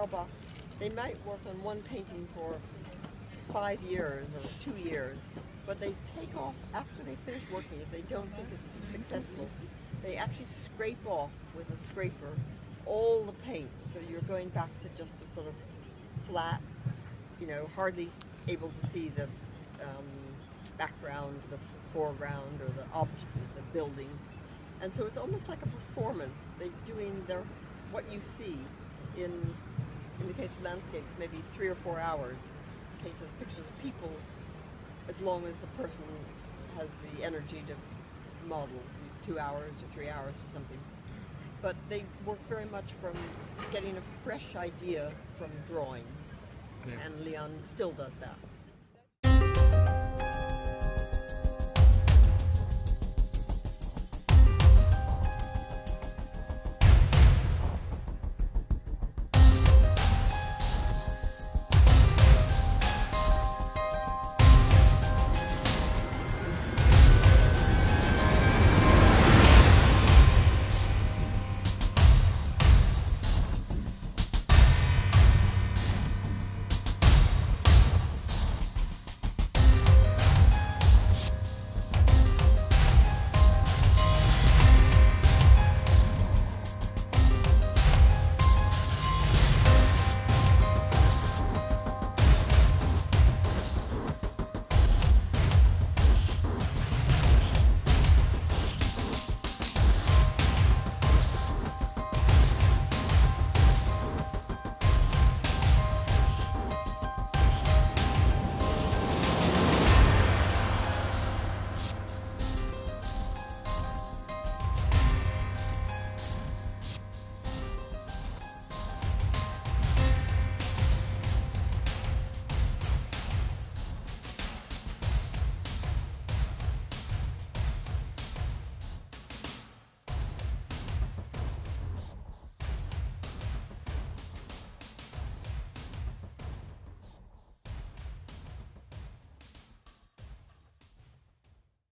Kaubach, they might work on one painting for 5 years or 2 years, but they take off after they finish working. If they don't think it's successful, they actually scrape off with a scraper all the paint. So you're going back to just a sort of flat, hardly able to see the background, the foreground, or the object, the building. And so it's almost like a performance. They're doing what you see in the case of landscapes, maybe 3 or 4 hours. In the case of pictures of people, as long as the person has the energy to model, 2 hours or 3 hours or something. But they work very much from getting a fresh idea from drawing, Yeah. and Leon still does that.